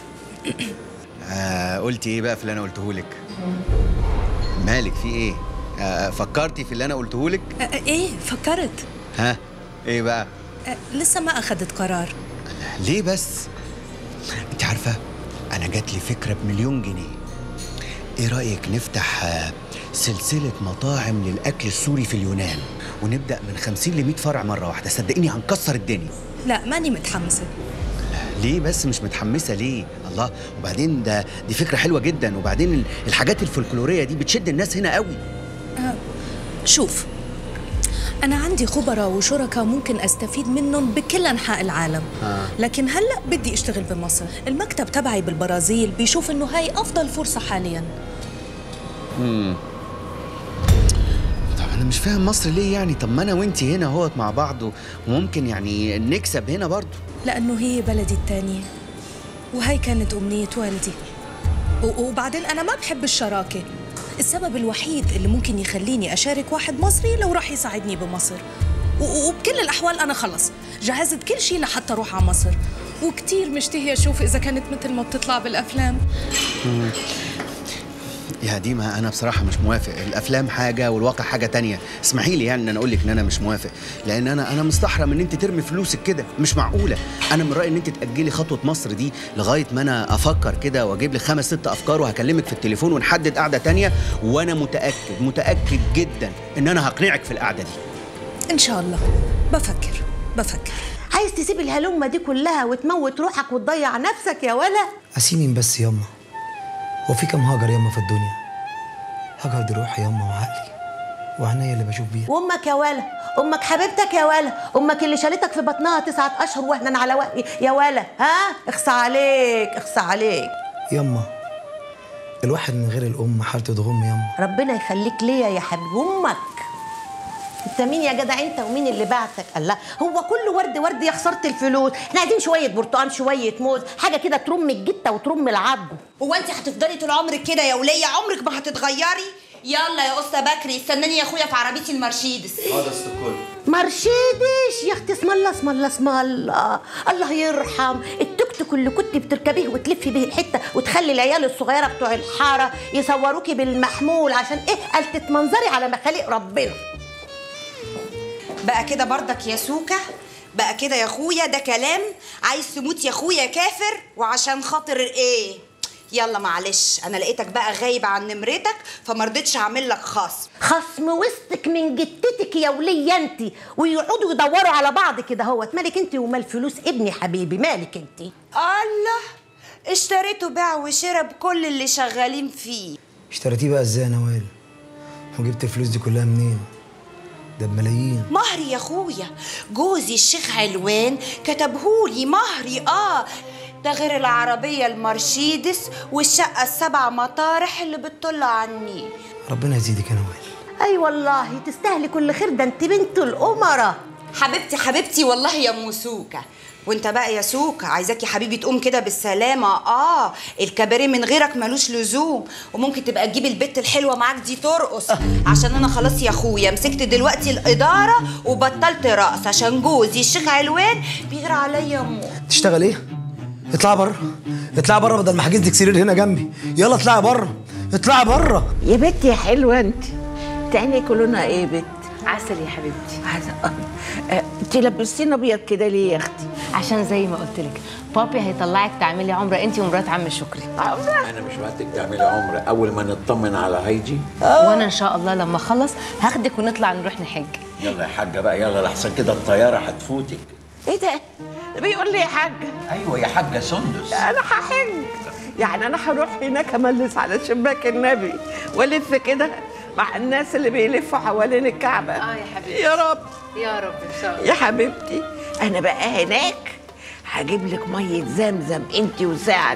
آه قلتي ايه بقى في اللي انا قلته لك؟ مالك في ايه؟ آه فكرتي في اللي انا قلته لك؟ آه ايه فكرت. ها ايه بقى؟ آه لسه ما اخدت قرار. ليه بس؟ انت عارفه انا جات لي فكره بمليون جنيه. ايه رايك نفتح آه سلسله مطاعم للاكل السوري في اليونان، ونبدا من خمسين ل مية فرع مره واحده؟ صدقيني هنكسر الدنيا. لا ماني متحمسه. ليه بس مش متحمسه ليه؟ الله، وبعدين ده دي فكره حلوه جدا، وبعدين الحاجات الفولكلوريه دي بتشد الناس هنا قوي. آه شوف، أنا عندي خبراء وشركاء ممكن أستفيد منهم بكل أنحاء العالم. آه. لكن هلأ بدي أشتغل بمصر. المكتب تبعي بالبرازيل بيشوف إنه هاي أفضل فرصة حالياً. امم طب أنا مش فاهم مصر ليه يعني؟ طب ما أنا وأنتي هنا اهوت مع بعض، وممكن يعني نكسب هنا برضه. لأنه هي بلدي التانية، وهي كانت أمنية والدي. وبعدين أنا ما بحب الشراكة. السبب الوحيد اللي ممكن يخليني أشارك واحد مصري لو راح يساعدني بمصر، وبكل الأحوال أنا خلص جهزت كل شيء لحتى أروح على مصر، وكتير مشتهية أشوف إذا كانت مثل ما بتطلع بالأفلام. مم. يا ديما أنا بصراحة مش موافق. الأفلام حاجة والواقع حاجة تانية. اسمحي لي يعني إن أنا أقول لك إن أنا مش موافق، لأن أنا أنا مستحرم إن أنت ترمي فلوسك كده، مش معقولة. أنا من رأيي إن أنت تأجلي خطوة مصر دي لغاية ما أنا أفكر كده وأجيب لك خمس ست أفكار وهكلمك في التليفون ونحدد قعدة تانية، وأنا متأكد متأكد جدا إن أنا هقنعك في القعدة دي. إن شاء الله. بفكر بفكر. عايز تسيب الهلومة دي كلها وتموت روحك وتضيع نفسك يا ولا؟ أسيمين بس ياما، هو في كم هاجر ياما في الدنيا؟ هاجر دي روحي ياما وعقلي وعينيا اللي بشوف بيها. وامك يا ولا، امك حبيبتك يا ولا، امك اللي شالتك في بطنها تسعة اشهر وهنا على وقي يا ولا. ها اخصى عليك اخصى عليك ياما. الواحد من غير الام حالته تغم ياما. ربنا يخليك ليا يا حبيبي. امك انت مين يا جدع انت ومين اللي بعتك؟ الله، هو كله ورد ورد يا خساره الفلوس. احنا عايزين شويه برتقال شويه موز، حاجه كده ترم الجته وترم العظم. هو انت هتفضلي طول عمرك كده يا وليه؟ عمرك ما هتتغيري. يلا يا أسطى بكري، استناني يا اخويا في عربيتي المرشيدس. اه ده استقل مرشيدس يا اختي. اسم الله اسم الله اسم الله، الله يرحم التوك توك اللي كنت بتركبيه وتلفي به الحته وتخلي العيال الصغيره بتوع الحاره يصوروكي بالمحمول عشان ايه؟ قال تتمنظري على مخالق ربنا. بقى كده برضك يا سوكة؟ بقى كده يا اخويا؟ ده كلام؟ عايز تموت يا اخويا كافر؟ وعشان خاطر ايه؟ يلا معلش، انا لقيتك بقى غايب عن نمرتك فمرضتش اعمل لك خصم. خصم وسطك من جتتك يا وليه انت، ويقعدوا يدوروا على بعض كده اهوت. مالك انت ومال فلوس ابني حبيبي؟ مالك انت؟ الله، اشتريته بيع وشرى بكل اللي شغالين فيه. اشتريتيه بقى ازاي يا نوال؟ وجبت الفلوس دي كلها منين؟ ده بملايين. مهري يا اخويا، جوزي الشيخ علوان كتبهولي مهري. اه ده غير العربية المرشيدس والشقة السبع مطارح اللي بتطل على النيل. ربنا يزيدك يا نوال. اي أيوة والله تستاهلي كل خير، ده انت بنت الأمراء. حبيبتي حبيبتي والله يا ام سوكة. وانت بقى يا سوكة عايزاك يا حبيبي تقوم كده بالسلامة. اه الكباريه من غيرك ملوش لزوم، وممكن تبقى تجيب البت الحلوة معاك دي ترقص، عشان انا خلاص يا اخويا مسكت دلوقتي الإدارة وبطلت رقص عشان جوزي الشيخ علوان بيغير عليا موت. تشتغل ايه؟ اطلعي بره، اطلعي بره بدل ما حجز لك سرير هنا جنبي. يلا اطلعي بره، اطلعي بره يا بنت يا حلوه. انت تعني كلنا ايه بنت؟ عسل يا حبيبتي. عسل. آه، انت لبستينا ابيض كده ليه يا اختي؟ عشان زي ما قلت لك بابي هيطلعك تعملي عمره انت ومرات عم شكري. عمره؟ انا مش وقتك تعملي عمره اول ما نطمن على هايدي. وانا ان شاء الله لما اخلص هاخدك ونطلع نروح نحج. يلا يا حاجه بقى، يلا لحسن كده الطياره هتفوتك. ايه ده؟ بيقول لي يا حاجه. ايوه يا حاجه سندس. انا هحج، يعني انا هروح هناك املس على شباك النبي والف كده مع الناس اللي بيلفوا حوالين الكعبه. اه يا حبيبتي. يا رب يا رب ان شاء الله يا حبيبتي. انا بقى هناك هجيب لك ميه زمزم انت وسعد.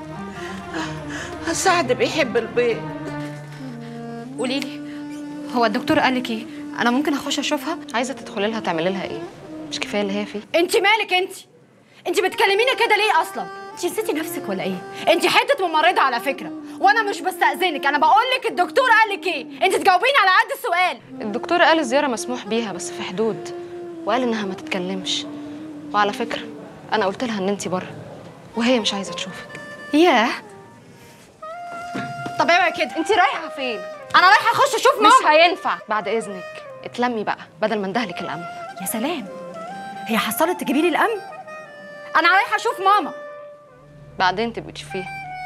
سعد بيحب البيض. قولي لي، هو الدكتور قال لك ايه؟ انا ممكن اخش اشوفها؟ عايزه تدخلي لها تعملي لها ايه؟ مش كفايه اللي هي فيه؟ انت مالك انت؟ انت بتكلميني كده ليه اصلا؟ انت نسيتي نفسك ولا ايه؟ انت حته ممرضه على فكره، وانا مش بستأذنك، انا بقول لك الدكتور قال لك ايه؟ انت تجاوبيني على قد السؤال. الدكتور قال الزياره مسموح بيها بس في حدود، وقال انها ما تتكلمش. وعلى فكره انا قلت لها ان انت بره وهي مش عايزه تشوفك. ياه. طب اوعي كده. انت رايحه فين؟ انا رايحه اخش اشوف ماما. مش هينفع. بعد اذنك اتلمي بقى بدل ما اندهلك الامن. يا سلام، هي حصلت تجيبي لي الامن؟ انا رايحه اشوف ماما. بعدين تبقي تشوفيها.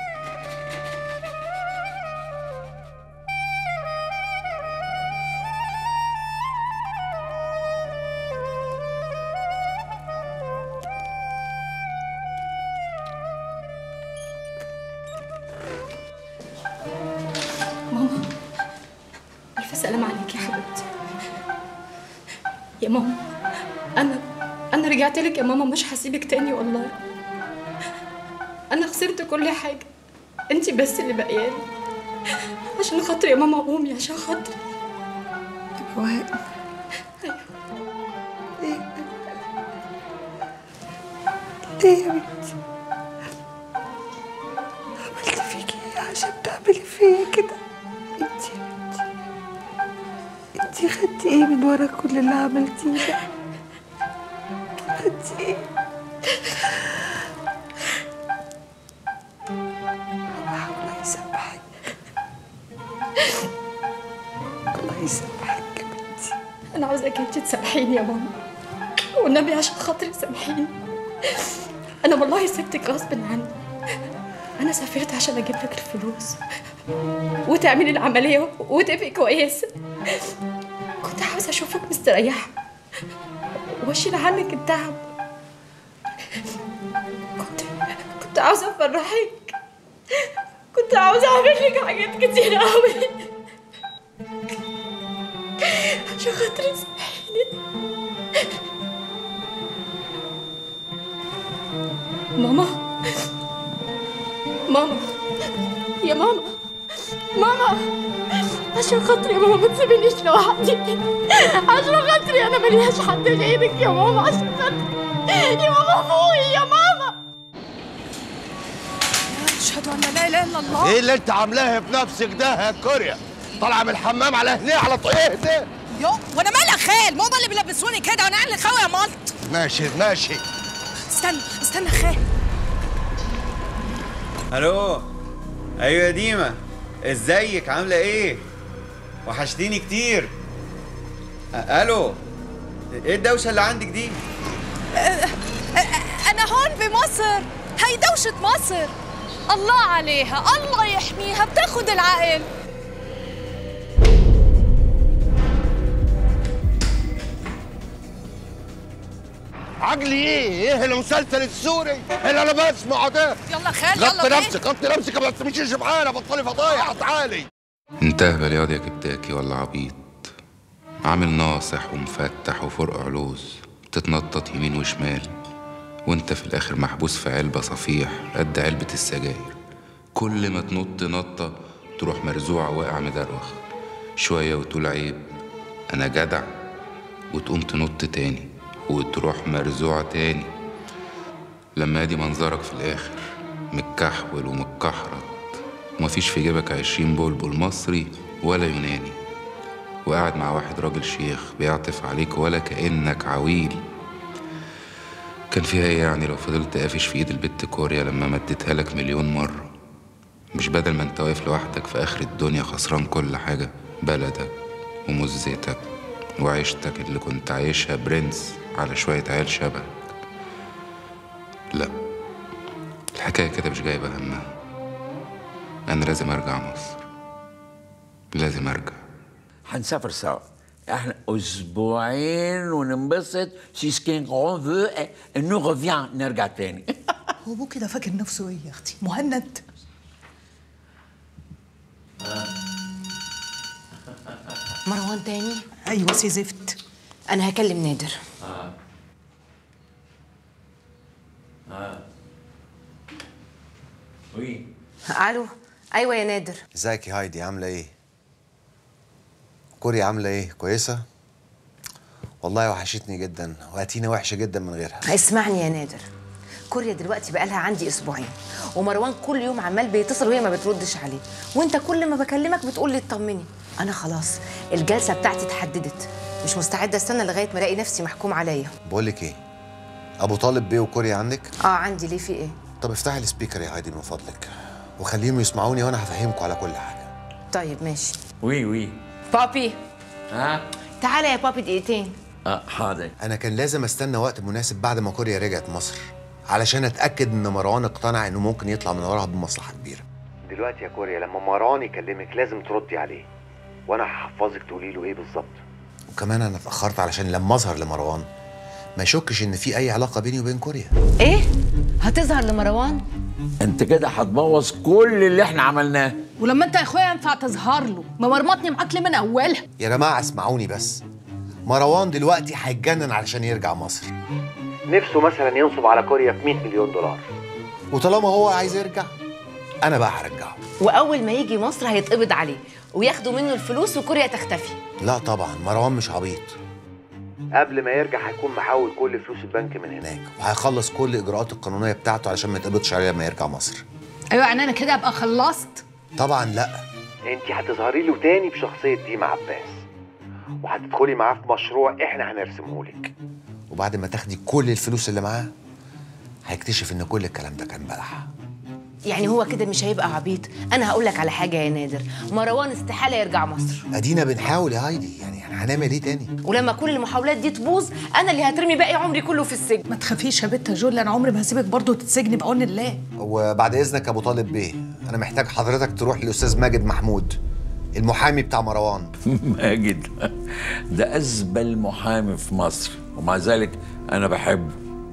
ماما، الف سلام عليك يا حبيبتي. يا ماما، انا انا رجعت لك يا ماما، مش هسيبك تاني والله. انا خسرت كل حاجه، انت بس اللي باقيالي. عشان خاطري يا ماما قومي، عشان خاطري. جوان. ايوه. ليه؟ ليه يا بنتي؟ عملت فيكي ايه عشان تعملي فيا كده؟ انتي يا بنتي، انتي خدتي ايه من ورا كل اللي عملتيه ده؟ خدتي ايه؟ الله يسامحك، الله يسامحك يا بنتي. انا عاوزاك انت تسامحيني يا ماما، والنبي عشان خاطري سامحيني. انا والله سبتك غصب عني. انا سافرت عشان اجيب لك الفلوس وتعملي العمليه وتبقي كويسه. كنت عاوزه اشوفك مستريحه واشيل عنك التعب. كنت كنت عاوزه افرحك، كنت عاوزه اعمل لك حاجات كتير قوي. عشان خاطري سامحيني. ماما، ماما، يا ماما، ماما، عشان خاطري يا ماما ما تسيبينيش لوحدي. عشان خاطري انا ملياش حد غيرك يا ماما. عشان خاطري يا ماما فوقي يا ماما. اشهد ان لا اله الا الله. ايه اللي انت عاملاه بنفسك ده يا كوريا؟ طالعه من الحمام على هنا على طول. ايه ده؟ يو وانا مالي يا خال؟ ماما اللي بيلبسوني كده وانا اللي خاوي يا مالط. ماشي ماشي. استنى استنى يا خال. الو. ايوه يا ديما، ازيك؟ عامله ايه؟ وحشتيني كتير. الو، ايه الدوشه اللي عندك دي؟ أنا هون بمصر، هي دوشة مصر. الله عليها، الله يحميها، بتاخد العقل. عقلي ايه؟ ايه المسلسل السوري اللي انا بسمعه ده؟ يلا خال يلا. غطي نفسك غطي نفسك ما تسميش شبعانه، بطلي فضايح تعالي. انت اهبل ياض يا كبداكي ولا عبيط؟ عامل ناصح ومفتح وفرق علوز، بتتنطط يمين وشمال وانت في الاخر محبوس في علبة صفيح قد علبة السجاير. كل ما تنط نطة تروح مرزوع واقع مدروخ، شوية وتقول عيب انا جدع، وتقوم تنط تاني وتروح مرزوع تاني. لما ادي منظرك في الاخر متكحول ومتكحرت ومفيش في جيبك عشرين بلبل مصري ولا يوناني، وقاعد مع واحد راجل شيخ بيعطف عليك ولا كأنك عويل. كان فيها ايه يعني لو فضلت قافش في ايد البت كوريا لما مديتها لك مليون مرة؟ مش بدل ما انت واقف لوحدك في اخر الدنيا خسران كل حاجة، بلدك ومزتك وعيشتك اللي كنت عايشها برنس على شوية عيال شبهك. لا، الحكاية كده مش جايبة همها. أنا لازم أرجع مصر، لازم أرجع. هنسافر سوا، احنا اسبوعين وننبسط. سي سكين اون فو نو ريفيان، نرجع تاني. هو ابوه كده فاكر نفسه ايه يا اختي؟ مهند؟ مروان تاني؟ ايوه سي زفت. انا هكلم نادر. اه اه وي. الو. ايوه يا نادر. ازيك يا هايدي، عامله ايه؟ كوريا عامله ايه؟ كويسه؟ والله وحشتني جدا، واتينا وحشه جدا من غيرها. اسمعني يا نادر، كوريا دلوقتي بقالها عندي اسبوعين، ومروان كل يوم عمال بيتصل وهي ما بتردش عليه، وانت كل ما بكلمك بتقول لي اطمني. انا خلاص الجلسه بتاعتي اتحددت، مش مستعده استنى لغايه ما الاقي نفسي محكوم عليا. بقول لك ايه؟ ابو طالب بيه وكوريا عندك؟ اه عندي. ليه، في ايه؟ طب افتحي السبيكر يا هايدي من فضلك، وخليهم يسمعوني وانا هفهمكم على كل حاجه. طيب ماشي. وي وي. بابي. ها؟ تعالى يا بابي دقيقتين. اه حاضر. انا كان لازم استنى وقت مناسب بعد ما كوريا رجعت مصر علشان اتاكد ان مروان اقتنع انه ممكن يطلع من وراها بمصلحه كبيره. دلوقتي يا كوريا لما مروان يكلمك لازم تردي عليه، وانا هحفظك تقولي له ايه بالظبط. وكمان انا اتاخرت علشان لما اظهر لمروان ما يشكش ان في اي علاقه بيني وبين كوريا. ايه؟ هتظهر لمروان؟ انت كده هتبوظ كل اللي احنا عملناه. ولما انت يا اخويا ينفع تظهر له؟ ممرمطني معاك ليه من اولها؟ يا جماعه اسمعوني بس، مروان دلوقتي هيتجنن علشان يرجع مصر. نفسه مثلا ينصب على كوريا في مية مليون دولار، وطالما هو عايز يرجع انا بقى هرجعه. واول ما يجي مصر هيتقبض عليه وياخدوا منه الفلوس وكوريا تختفي. لا طبعا مروان مش عبيط، قبل ما يرجع هيكون محول كل فلوس البنك من هناك، وهيخلص كل الاجراءات القانونيه بتاعته علشان ما يتقبضش عليه لما يرجع مصر. ايوه يعني انا كده ابقى خلصت؟ طبعا لا، انت هتظهري له تاني بشخصيه ديما عباس، وهتدخلي معاه في مشروع احنا هنرسمه لك، وبعد ما تاخدي كل الفلوس اللي معاه هيكتشف ان كل الكلام ده كان بلح. يعني هو كده مش هيبقى عبيط؟ انا هقول لك على حاجه يا نادر، مروان استحاله يرجع مصر. ادينا بنحاول يا هايدي، يعني هنعمل ايه تاني؟ ولما كل المحاولات دي تبوظ انا اللي هترمي باقي عمري كله في السجن. ما تخافيش يا بت جول، انا عمري ما هسيبك برضه تتسجني بعون الله. وبعد اذنك ابو طالب بيه، انا محتاج حضرتك تروح للاستاذ ماجد محمود المحامي بتاع مروان. ماجد ده أزبل محامي في مصر، ومع ذلك أنا بحبه.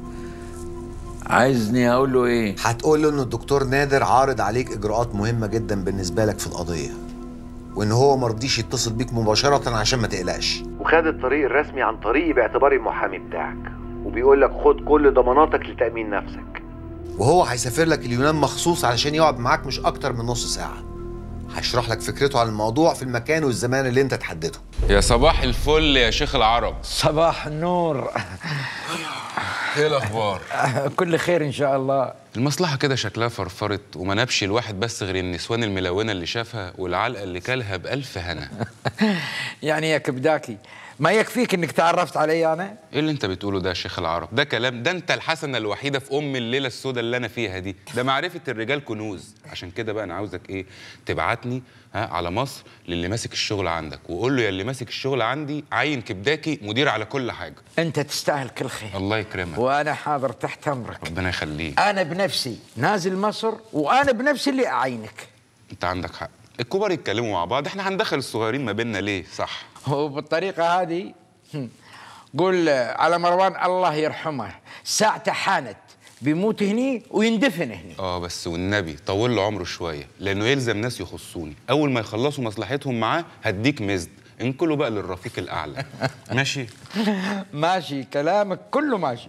عايزني أقول له إيه؟ هتقول له إن الدكتور نادر عارض عليك إجراءات مهمة جدا بالنسبة لك في القضية، وإن هو مرضيش يتصل بيك مباشرة عشان ما تقلقش، وخد الطريق الرسمي عن طريقي باعتباري المحامي بتاعك، وبيقول لك خد كل ضماناتك لتأمين نفسك، وهو هيسافر لك اليونان مخصوص علشان يقعد معاك مش أكتر من نص ساعة. هيشرح لك فكرته عن الموضوع في المكان والزمان اللي انت تحدده. يا صباح الفل يا شيخ العرب. صباح النور. ايه الاخبار؟ كل خير ان شاء الله. المصلحه كده شكلها فرفرت، وما نبش الواحد بس غير النسوان الملونه اللي شافها والعلقه اللي كلها بألف هنا. يعني يا كبداكي ما يكفيك انك تعرفت علي انا؟ ايه اللي انت بتقوله ده يا شيخ العرب؟ ده كلام؟ ده انت الحسنه الوحيده في ام الليله السوداء اللي انا فيها دي. ده معرفه الرجال كنوز. عشان كده بقى انا عاوزك ايه، تبعتني ها على مصر للي ماسك الشغل عندك، وقول له يا اللي ماسك الشغل عندي عين كبداكي مدير على كل حاجه. انت تستاهل كل خير. الله يكرمك. وانا حاضر تحت امرك. ربنا يخليك. انا بنفسي نازل مصر، وانا بنفسي اللي اعينك. انت عندك حق، الكبار يتكلموا مع بعض، احنا هندخل الصغيرين ما بيننا ليه؟ صح. وبالطريقه هذه قول على مروان الله يرحمه ساعته حانت، بيموت هني ويندفن هني. اه بس والنبي طول له عمره شويه، لانه يلزم ناس يخصوني، اول ما يخلصوا مصلحتهم معاه هديك مزد، انقلوا بقى للرفيق الاعلى. ماشي؟ ماشي، كلامك كله ماشي.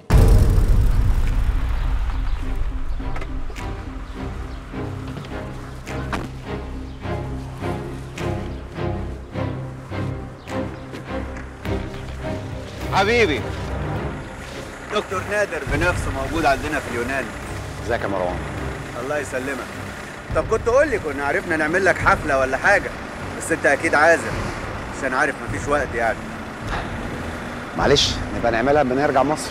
حبيبي دكتور نادر بنفسه موجود عندنا في اليونان. ازيك يا مروان؟ الله يسلمك. طب كنت قول لي، كنا عرفنا نعمل لك حفله ولا حاجه، بس انت اكيد عازم عشان عارف مفيش وقت يعني. معلش نبقى نعملها لما نرجع مصر.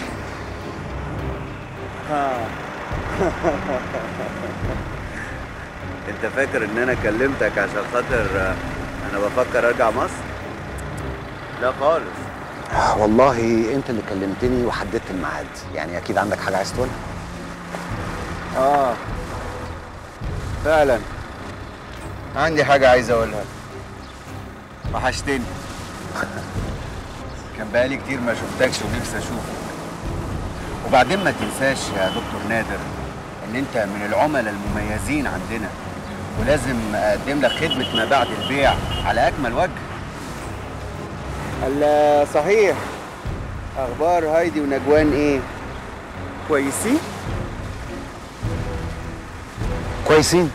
ها. انت فاكر ان انا كلمتك عشان خاطر انا بفكر ارجع مصر؟ لا خالص، والله انت اللي كلمتني وحددت الميعاد، يعني اكيد عندك حاجه عايز تقولها. اه فعلا عندي حاجة عايز اقولها. وحشتني. كان بقالي كتير ما شفتكش ونفسي اشوفك. وبعدين ما تنساش يا دكتور نادر ان انت من العملاء المميزين عندنا، ولازم اقدم لك خدمة ما بعد البيع على اكمل وجه. هلا صحيح، اخبار هايدي ونجوان ايه؟ كويسين؟ كويسين.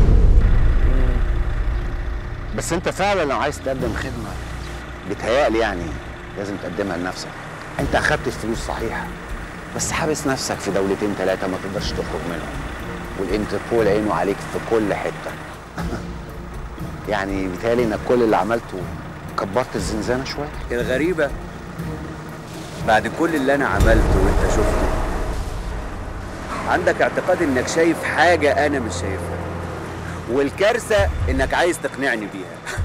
بس انت فعلا لو عايز تقدم خدمه بيتهيألي يعني لازم تقدمها لنفسك. انت اخدت الفلوس صحيح، بس حابس نفسك في دولتين ثلاثه ما تقدرش تخرج منهم، والانتربول عينه عليك في كل حته. يعني بيتهيألي انك كل اللي عملته كبرت الزنزانه شويه. الغريبة بعد كل اللي انا عملته وانت شفته عندك اعتقاد انك شايف حاجة انا مش شايفها، والكارثة انك عايز تقنعني بيها.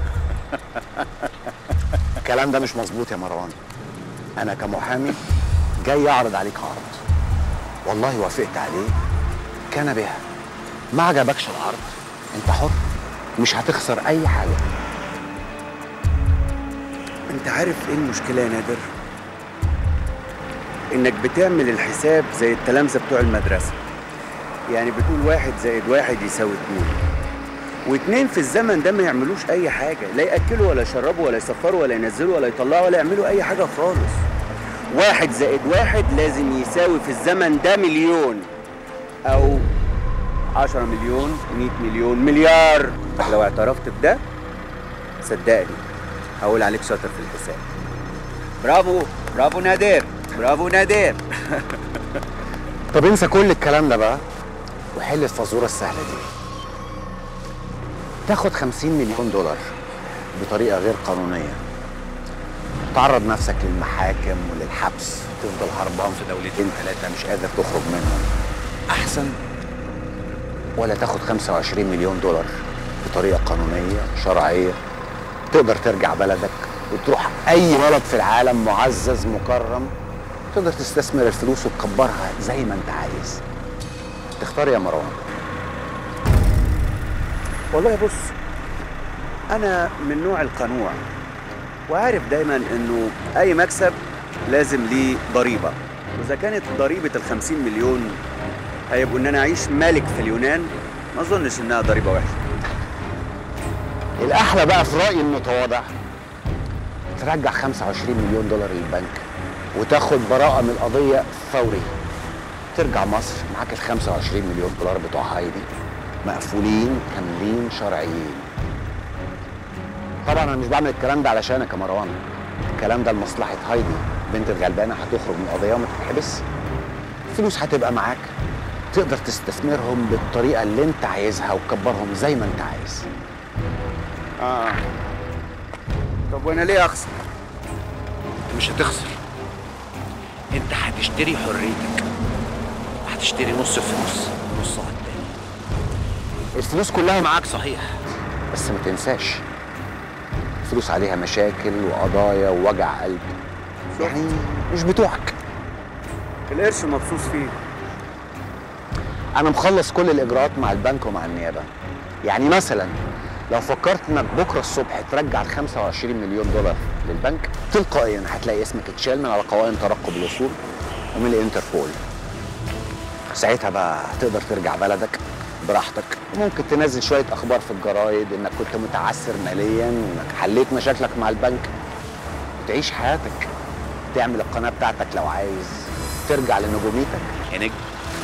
الكلام ده مش مظبوط يا مروان. انا كمحامي جاي اعرض عليك عرض، والله وافقت عليه كان بها. ما عجبكش العرض انت حر، مش هتخسر اي حاجه. انت عارف ايه المشكلة يا نادر؟ انك بتعمل الحساب زي التلامذة بتوع المدرسة، يعني بتقول واحد زائد واحد يساوي اتنين، واتنين في الزمن ده ما يعملوش اي حاجة، لا يأكلوا ولا يشربوا ولا يسفروا ولا ينزلوا ولا يطلعوا ولا يعملوا اي حاجة خالص. واحد زائد واحد لازم يساوي في الزمن ده مليون، او عشرة مليون، مية مليون، مليار. لو اعترفت بده صدقني هقول عليك شاطر في الحساب. برافو برافو نادر، برافو نادر. طب انسى كل الكلام ده بقى وحل الفزوره السهله دي. تاخد خمسين مليون دولار بطريقه غير قانونيه، تعرض نفسك للمحاكم وللحبس، تفضل هربان في دولتين ثلاثه مش قادر تخرج منهم، احسن ولا تاخد خمسة وعشرين مليون دولار بطريقه قانونيه شرعيه، تقدر ترجع بلدك وتروح اي بلد في العالم معزز مكرم، تقدر تستثمر الفلوس وتكبرها زي ما انت عايز. تختار يا مروان. والله بص، انا من نوع القنوع وعارف دايما انه اي مكسب لازم ليه ضريبه، واذا كانت ضريبه الخمسين مليون هيبقوا ان انا اعيش ملك في اليونان، ما اظنش انها ضريبه وحشه. الاحلى بقى في رايي المتواضع ترجع خمسة وعشرين مليون دولار للبنك وتاخد براءه من القضيه فوري. ترجع مصر معاك ال خمسة وعشرين مليون دولار بتوع هايدي مقفولين كاملين شرعيين. طبعا انا مش بعمل الكلام ده علشانك يا مروان، الكلام ده لمصلحه هايدي، بنت الغلبانه هتخرج من القضيه وما تتحبس. الفلوس هتبقى معاك، تقدر تستثمرهم بالطريقه اللي انت عايزها وتكبرهم زي ما انت عايز. اه طب وانا ليه اخسر؟ انت مش هتخسر، انت هتشتري حريتك، هتشتري نص فلوس نصها التاني. الفلوس كلها معاك صحيح، بس ما تنساش الفلوس عليها مشاكل وقضايا ووجع قلب، يعني مش بتوعك. القرش مبسوط فيه. انا مخلص كل الاجراءات مع البنك ومع النيابه، يعني مثلا لو فكرت انك بكره الصبح ترجع ال خمسة وعشرين مليون دولار للبنك، تلقائيا هتلاقي اسمك اتشال من على قوائم ترقب الاصول ومن الانتربول. ساعتها بقى تقدر ترجع بلدك براحتك، وممكن تنزل شويه اخبار في الجرايد انك كنت متعثر ماليا وانك حليت مشاكلك مع البنك، وتعيش حياتك، تعمل القناه بتاعتك لو عايز، ترجع لنجوميتك يا نجم.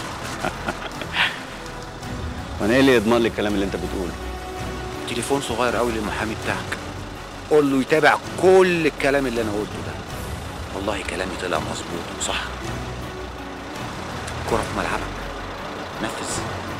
وانا ايه اللي يضمن لي الكلام اللي انت بتقوله؟ تليفون صغير قوي للمحامي بتاعك، قول له يتابع كل الكلام اللي انا قلته ده. والله كلامي طلع مظبوط وصح. كرة في ملعبك، نفذ.